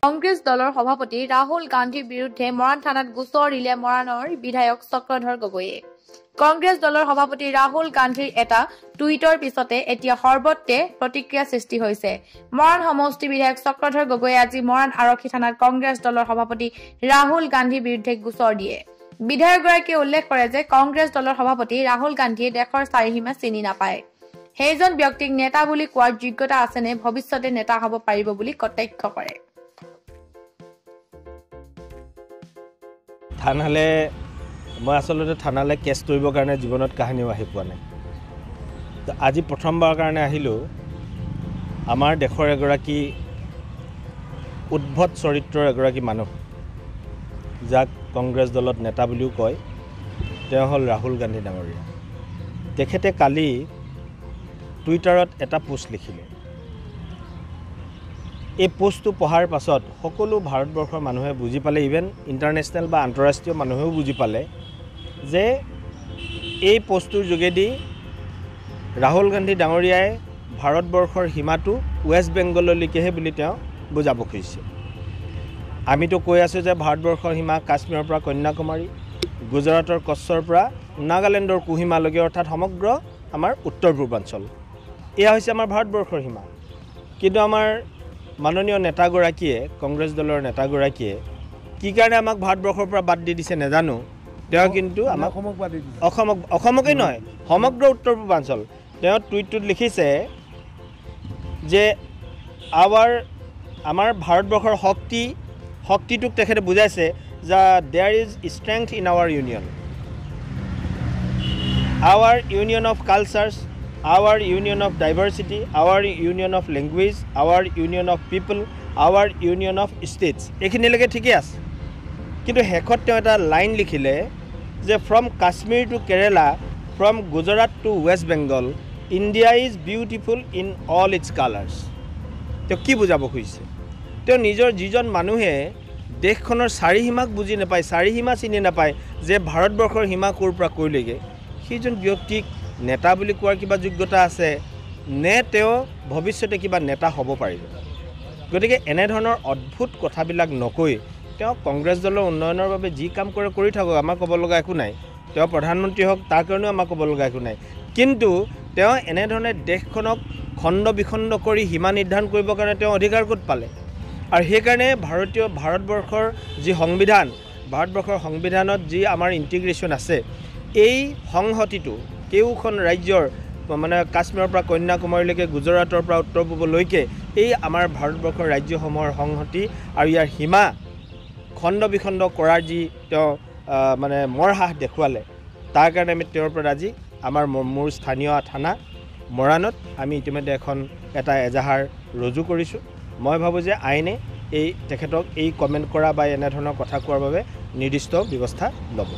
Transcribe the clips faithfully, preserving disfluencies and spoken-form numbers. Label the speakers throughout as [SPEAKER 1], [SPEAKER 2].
[SPEAKER 1] কংগ্ৰেছ দলৰ সভাপতি ৰাহুল গান্ধীৰ বিৰুদ্ধে মৰাণ থানাত গোচৰ দিলে মৰাণৰ বিধায়ক চক্ৰধৰ গগৈয়ে। কংগ্ৰেছ দলৰ সভাপতি ৰাহুল গান্ধীৰ এটা টুইটৰ পিছতে এতিয়া সৰ্বত্ৰে প্ৰতিক্ৰিয়া সৃষ্টি হৈছে। মৰাণ সমষ্টি বিধায়ক চক্ৰধৰ গগৈয়ে আজি মৰাণ আৰক্ষী থানাত কংগ্ৰেছ দলৰ সভাপতি ৰাহুল গান্ধীৰ বিৰুদ্ধে গোচৰ দিয়ে। বিধায়কগৰাকীয়ে উল্লেখ কৰে যে কংগ্ৰেছ দলৰ সভাপতি ৰাহুল গান্ধীয়ে দেশৰ চাৰিসীমা চিনি নাপায়। সেইজন ব্যক্তিক নেতা বুলি কোৱাৰ যোগ্যতা আছেনে, ভৱিষ্যতে নেতা হ'ব পাৰিব বুলি কটাক্ষ কৰে।
[SPEAKER 2] থানালে মই আচলতে থানালে কেছ কৰিবৰ কাৰণে জীৱনত কাহিনীও আহি পোৱা নাই। আজি প্ৰথমবাৰৰ কাৰণে আহিলোঁ। আমাৰ দেশৰ এগৰাকী উদ্ভট চৰিত্ৰৰ এগৰাকী মানুহ, যাক কংগ্ৰেছ দলত নেতা বুলিও কয়, তেওঁ হ'ল ৰাহুল গান্ধী ডাঙৰীয়া। তেখেতে কালি টুইটাৰত এটা পোষ্ট লিখিলে। এই পোষ্টটো পঢ়াৰ পাছত সকলো ভাৰতবৰ্ষৰ মানুহে বুজি পালে, ইভেন ইণ্টাৰনেশ্যনেল বা আন্তঃৰাষ্ট্ৰীয় মানুহেও বুজি পালে যে এই পোষ্টটোৰ যোগেদি ৰাহুল গান্ধী ডাঙৰীয়াই ভাৰতবৰ্ষৰ সীমাটো ৱেষ্ট বেংগললৈকেহে বুলি তেওঁ বুজাব খুজিছে। আমিতো কৈ আছোঁ যে ভাৰতবৰ্ষৰ সীমা কাশ্মীৰৰ পৰা কন্যাকুমাৰী, গুজৰাটৰ কচ্ছৰ পৰা নাগালেণ্ডৰ কোহিমালৈকে, অৰ্থাৎ সমগ্ৰ আমাৰ উত্তৰ পূৰ্বাঞ্চল, এয়া হৈছে আমাৰ ভাৰতবৰ্ষৰ সীমা। কিন্তু আমাৰ মাননীয় নেতাগৰাকীয়ে, কংগ্ৰেছ দলৰ নেতাগৰাকীয়ে কি কাৰণে আমাক ভাৰতবৰ্ষৰ পৰা বাদ দি দিছে নাজানো, তেওঁ কিন্তু আমাক অসমক অসমকেই নহয় সমগ্ৰ উত্তৰ পূৰ্বাঞ্চল, তেওঁ টুইটটোত লিখিছে যে আৱাৰ আমাৰ ভাৰতবৰ্ষৰ শক্তি শক্তিটোক তেখেতে বুজাইছে যে there is strength in our union, our union of cultures, our union of diversity, our union of language, our union of people, our union of states, এইখিনিলৈকে ঠিকে আছে। কিন্তু শেষত তেওঁ এটা লাইন লিখিলে যে from Kashmir to Kerala, from Gujarat to west Bengal, India is beautiful in all its colours. তেওঁ কি বুজাব খুজিছে? তেওঁ নিজৰ যিজন মানুহে দেশখনৰ চাৰিসীমাক বুজি নাপায়, চাৰিসীমা চিনি নাপায় যে ভাৰতবৰ্ষৰ সীমা ক'ৰ পৰা ক'লৈকে, সেইজন ব্যক্তিক নেতা বুলি কোৱাৰ কিবা যোগ্যতা আছে নে তেওঁ ভৱিষ্যতে কিবা নেতা হ'ব পাৰিব? গতিকে এনেধৰণৰ অদ্ভুত কথাবিলাক নকৈ তেওঁ কংগ্ৰেছ দলৰ উন্নয়নৰ বাবে যি কাম কৰে কৰি থাকক, আমাৰ ক'ব লগা একো নাই। তেওঁ প্ৰধানমন্ত্ৰী হওক, তাৰ কাৰণেও আমাৰ ক'ব লগা একো নাই। কিন্তু তেওঁ এনেধৰণে দেশখনক খণ্ড বিখণ্ড কৰি সীমা নিৰ্ধাৰণ কৰিবৰ কাৰণে তেওঁ অধিকাৰ ক'ত পালে? আৰু সেইকাৰণে ভাৰতীয় ভাৰতবৰ্ষৰ যি সংবিধান, ভাৰতবৰ্ষৰ সংবিধানত যি আমাৰ ইণ্টিগ্ৰেশ্যন আছে, এই সংহতিটো কেউখন ৰাজ্যৰ মানে কাশ্মীৰৰ পৰা কন্যাকুমাৰীলৈকে, গুজৰাটৰ পৰা উত্তৰ পূবলৈকে এই আমাৰ ভাৰতবৰ্ষৰ ৰাজ্যসমূহৰ সংহতি আৰু ইয়াৰ সীমা খণ্ড বিখণ্ড কৰাৰ যি তেওঁ মানে মৰহাস দেখুৱালে, তাৰ কাৰণে আমি তেওঁৰ পৰা আজি আমাৰ মোৰ স্থানীয় থানা মৰাণত আমি ইতিমধ্যে এখন এটা এজাহাৰ ৰুজু কৰিছোঁ। মই ভাবোঁ যে আইনে এই তেখেতক এই কমেণ্ট কৰা বা এনেধৰণৰ কথা কোৱাৰ বাবে নিৰ্দিষ্ট ব্যৱস্থা ল'ব।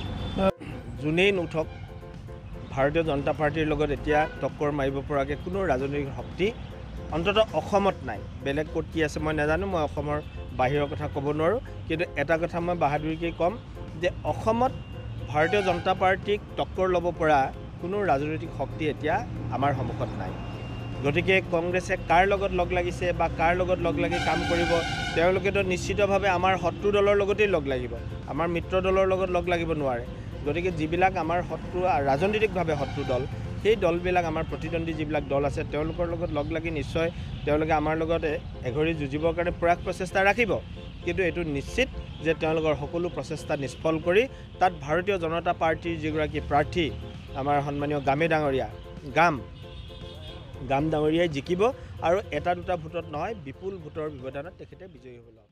[SPEAKER 2] যোনেই নুঠক, ভাৰতীয় জনতা পাৰ্টিৰ লগত এতিয়া টক্কৰ মাৰিব পৰাকৈ কোনো ৰাজনৈতিক শক্তি অন্ততঃ অসমত নাই। বেলেগ ক'ত কি আছে মই নাজানো, মই অসমৰ বাহিৰৰ কথা ক'ব নোৱাৰোঁ। কিন্তু এটা কথা মই বাহাদুৰিকৈ ক'ম যে অসমত ভাৰতীয় জনতা পাৰ্টিক টক্কৰ ল'ব পৰা কোনো ৰাজনৈতিক শক্তি এতিয়া আমাৰ সন্মুখত নাই। গতিকে কংগ্ৰেছে কাৰ লগত লগ লাগিছে বা কাৰ লগত লগ লাগি কাম কৰিব, তেওঁলোকেতো নিশ্চিতভাৱে আমাৰ শত্ৰু দলৰ লগতেই লগ লাগিব, আমাৰ মিত্ৰ দলৰ লগত লগ লাগিব নোৱাৰে। গতিকে যিবিলাক আমাৰ শত্ৰু ৰাজনৈতিকভাৱে শত্ৰু দল, সেই দলবিলাক আমাৰ প্ৰতিদ্বন্দ্বী যিবিলাক দল আছে, তেওঁলোকৰ লগত লগ লাগি নিশ্চয় তেওঁলোকে আমাৰ লগত এঘৰি যুঁজিবৰ কাৰণে প্ৰয়াস প্ৰচেষ্টা ৰাখিব। কিন্তু এইটো নিশ্চিত যে তেওঁলোকৰ সকলো প্ৰচেষ্টা নিষ্ফল কৰি তাত ভাৰতীয় জনতা পাৰ্টিৰ যিগৰাকী প্ৰাৰ্থী আমাৰ সন্মানীয় গামে ডাঙৰীয়া গাম গাম ডাঙৰীয়াই জিকিব আৰু এটা দুটা ভোটত নহয়, বিপুল ভোটৰ ব্যৱধানত তেখেতে বিজয়ী হ'ব।